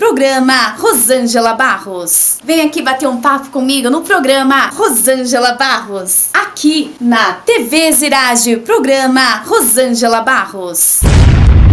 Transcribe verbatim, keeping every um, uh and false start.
programa Rosângela Barros. Vem aqui bater um papo comigo no programa Rosângela Barros. Aqui na T V Zirage, programa Rosângela Barros.